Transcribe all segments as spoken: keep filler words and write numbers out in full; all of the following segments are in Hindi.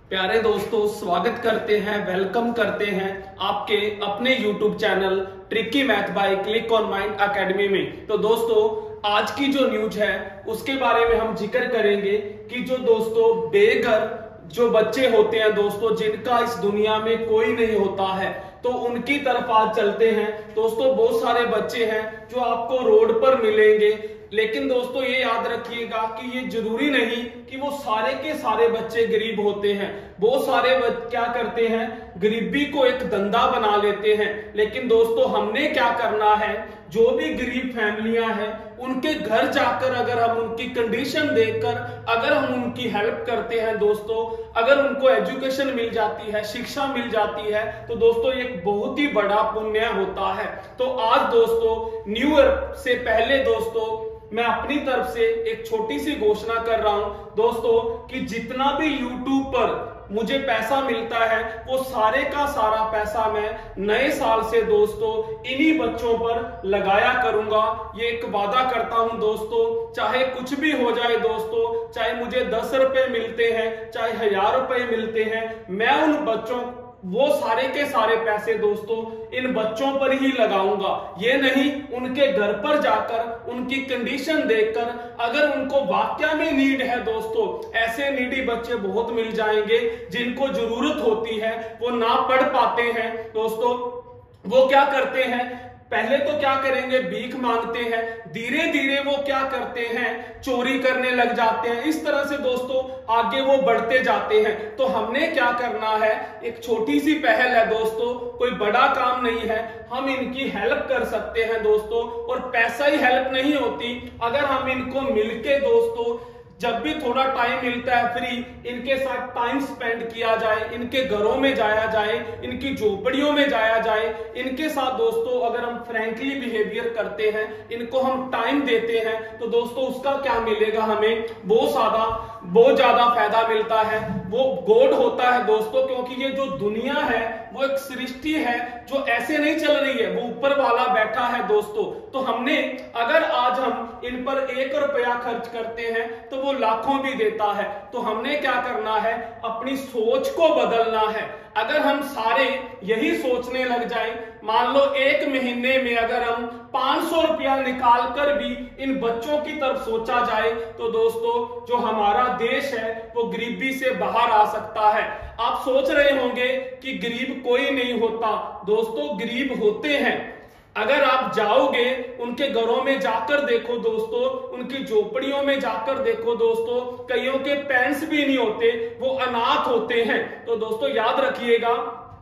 प्यारे दोस्तों, स्वागत करते हैं, वेलकम करते हैं आपके अपने YouTube channel tricky math by click on mind academy में। तो दोस्तों, आज की जो न्यूज है उसके बारे में हम जिक्र करेंगे कि जो दोस्तों बेघर जो बच्चे होते हैं दोस्तों, जिनका इस दुनिया में कोई नहीं होता है, तो उनकी तरफ आज चलते हैं। दोस्तों, बहुत सारे बच्चे हैं जो आपको रोड पर मिलेंगे, लेकिन दोस्तों ये याद रखिएगा कि ये जरूरी नहीं कि वो सारे के सारे बच्चे गरीब होते हैं। बहुत सारे क्या करते हैं, गरीबी को एक धंधा बना लेते हैं। लेकिन दोस्तों, हमने क्या करना है, जो भी गरीब फैमिलियां हैं उनके घर जाकर अगर हम उनकी कंडीशन देखकर अगर हम उनकी हेल्प करते हैं दोस्तों, अगर उनको एजुकेशन मिल जाती है, शिक्षा मिल जाती है, तो दोस्तों एक बहुत ही बड़ा पुण्य होता है। तो आज दोस्तों, न्यू ईयर से पहले दोस्तों मैं अपनी तरफ से एक छोटी सी घोषणा कर रहा हूं दोस्तों कि जितना भी यूट्यूब पर मुझे पैसा मिलता है वो सारे का सारा पैसा मैं नए साल से दोस्तों इन्हीं बच्चों पर लगाया करूंगा। ये एक वादा करता हूं दोस्तों, चाहे कुछ भी हो जाए दोस्तों, चाहे मुझे दस रुपए मिलते हैं, चाहे हजार रुपए मिलते हैं, मैं उन बच्चों वो सारे के सारे पैसे दोस्तों इन बच्चों पर ही लगाऊंगा। ये नहीं उनके घर पर जाकर उनकी कंडीशन देखकर, अगर उनको वाकई में नीड है दोस्तों, ऐसे नीडी बच्चे बहुत मिल जाएंगे जिनको जरूरत होती है, वो ना पढ़ पाते हैं दोस्तों, वो क्या करते हैं, पहले तो क्या करेंगे, भीख मांगते हैं, धीरे धीरे वो क्या करते हैं, चोरी करने लग जाते हैं। इस तरह से दोस्तों आगे वो बढ़ते जाते हैं। तो हमने क्या करना है, एक छोटी सी पहल है दोस्तों, कोई बड़ा काम नहीं है, हम इनकी हेल्प कर सकते हैं दोस्तों। और पैसा ही हेल्प नहीं होती, अगर हम इनको मिलके दोस्तों जब भी थोड़ा टाइम मिलता है फ्री, इनके साथ टाइम स्पेंड किया जाए, इनके घरों में जाया जाए, इनकी झोपड़ियों में जाया जाए, इनके साथ दोस्तों अगर हम फ्रैंकली बिहेवियर करते हैं, इनको हम टाइम देते हैं, तो दोस्तों उसका क्या मिलेगा, हमें बहुत ज्यादा बहुत ज्यादा फायदा मिलता है। वो गॉड होता है दोस्तों, क्योंकि ये जो दुनिया है वो एक सृष्टि है जो ऐसे नहीं चल रही है, वो ऊपर वाला बैठा है दोस्तों। तो हमने अगर आज हम इन पर एक रुपया खर्च करते हैं तो वो लाखों भी देता है। तो हमने क्या करना है, अपनी सोच को बदलना है। अगर हम सारे यही सोचने लग जाएं, मान लो एक महीने में अगर हम पांच सौ रुपया निकाल कर भी इन बच्चों की तरफ सोचा जाए, तो दोस्तों जो हमारा देश है वो गरीबी से बाहर आ सकता है। आप सोच रहे होंगे कि गरीब कोई नहीं होता, दोस्तों गरीब होते हैं। अगर आप जाओगे उनके घरों में जाकर देखो दोस्तों, उनकी झोपड़ियों में जाकर देखो दोस्तों, कईयों के पेरेंट्स भी नहीं होते, वो अनाथ होते हैं। तो दोस्तों याद रखिएगा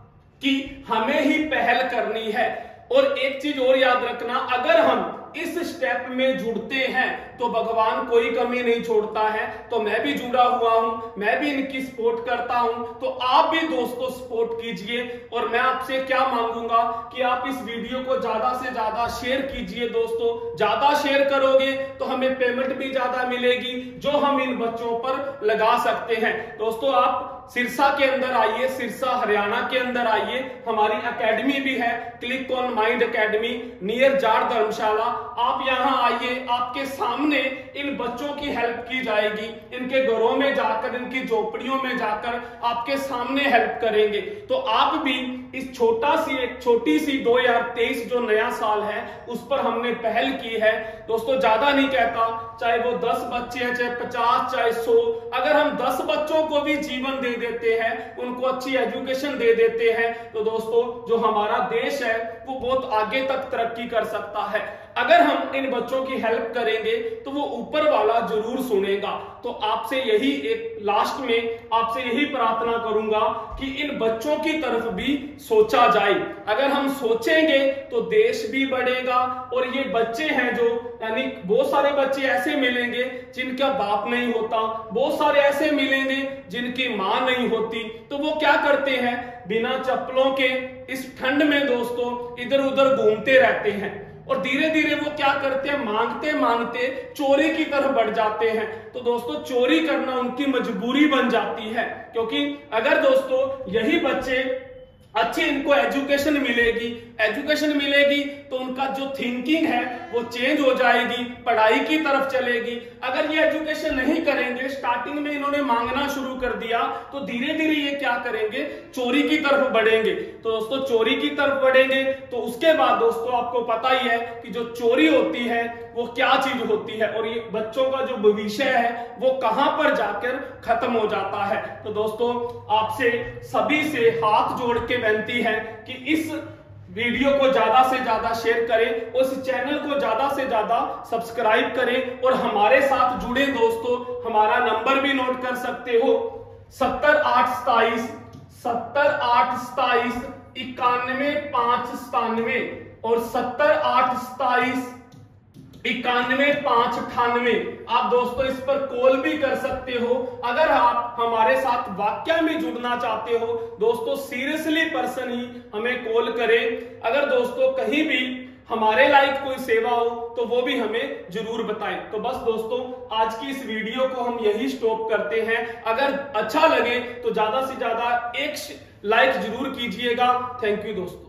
कि हमें ही पहल करनी है। और एक चीज और याद रखना, अगर हम इस स्टेप में जुड़ते हैं तो भगवान कोई कमी नहीं छोड़ता है। तो मैं भी जुड़ा हुआ हूं, मैं भी इनकी सपोर्ट करता हूं, तो आप भी दोस्तों सपोर्ट कीजिए। और मैं आपसे क्या मांगूंगा कि आप इस वीडियो को ज्यादा से ज्यादा शेयर कीजिए दोस्तों। ज्यादा शेयर करोगे तो हमें पेमेंट भी ज्यादा मिलेगी जो हम इन बच्चों पर लगा सकते हैं। दोस्तों आप सिरसा के अंदर आइए, सिरसा हरियाणा के अंदर आइए, हमारी एकेडमी भी है click on mind academy near Jat Dharmshala. आप यहां आइए, आपके सामने इन बच्चों की हेल्प की जाएगी, इनके घरों में जाकर, इनकी झोपड़ियों में जाकर आपके सामने हेल्प करेंगे। तो आप भी इस छोटा सी एक छोटी सी दो हजार तेईस जो नया साल है उस पर हमने पहल की है दोस्तों। ज्यादा नहीं कहता, चाहे वो दस बच्चे हैं, चाहे पचास, चाहे सौ, अगर हम दस बच्चों को भी जीवन दे देते हैं, उनको अच्छी एजुकेशन दे देते हैं, तो दोस्तों जो हमारा देश है वो बहुत आगे तक तरक्की कर सकता है। अगर हम इन बच्चों की हेल्प करेंगे तो वो ऊपर वाला जरूर सुनेगा। तो आपसे यही एक लास्ट में आपसे यही प्रार्थना करूंगा कि इन बच्चों की तरफ भी सोचा जाए। अगर हम सोचेंगे तो देश भी बढ़ेगा। और ये बच्चे हैं जो, यानी बहुत सारे बच्चे ऐसे मिलेंगे जिनका बाप नहीं होता, बहुत सारे ऐसे मिलेंगे जिनकी मां नहीं होती, तो वो क्या करते हैं, बिना चप्पलों के इस ठंड में दोस्तों इधर उधर घूमते रहते हैं। और धीरे धीरे वो क्या करते हैं, मांगते मांगते चोरी की तरफ बढ़ जाते हैं। तो दोस्तों चोरी करना उनकी मजबूरी बन जाती है, क्योंकि अगर दोस्तों यही बच्चे अच्छी इनको एजुकेशन मिलेगी, एजुकेशन मिलेगी तो उनका जो थिंकिंग है वो चेंज हो जाएगी, पढ़ाई की तरफ चलेगी। अगर ये एजुकेशन नहीं करेंगे, स्टार्टिंग में इन्होंने मांगना शुरू कर दिया, तो धीरे धीरे ये क्या करेंगे, चोरी की तरफ बढ़ेंगे। तो दोस्तों चोरी की तरफ बढ़ेंगे तो उसके बाद दोस्तों आपको पता ही है कि जो चोरी होती है वो क्या चीज होती है, और ये बच्चों का जो भविष्य है वो कहां पर जाकर खत्म हो जाता है। तो दोस्तों आपसे सभी से हाथ जोड़ के विनती है कि इस वीडियो को ज्यादा से ज्यादा शेयर करें, उस चैनल को ज्यादा से ज्यादा सब्सक्राइब करें और हमारे साथ जुड़े। दोस्तों हमारा नंबर भी नोट कर सकते हो, सत्तर आठ सताइस सत्तर आठ सताइस इक्यानवे पांच सतानवे और सत्तर आठ सताइस इक्यानवे पांच अठानवे। आप दोस्तों इस पर कॉल भी कर सकते हो। अगर आप हमारे साथ वाकया में जुड़ना चाहते हो दोस्तों, सीरियसली पर्सन ही हमें कॉल करें। अगर दोस्तों कहीं भी हमारे लायक कोई सेवा हो तो वो भी हमें जरूर बताएं। तो बस दोस्तों आज की इस वीडियो को हम यही स्टॉप करते हैं। अगर अच्छा लगे तो ज्यादा से ज्यादा एक लाइक जरूर कीजिएगा। थैंक यू दोस्तों।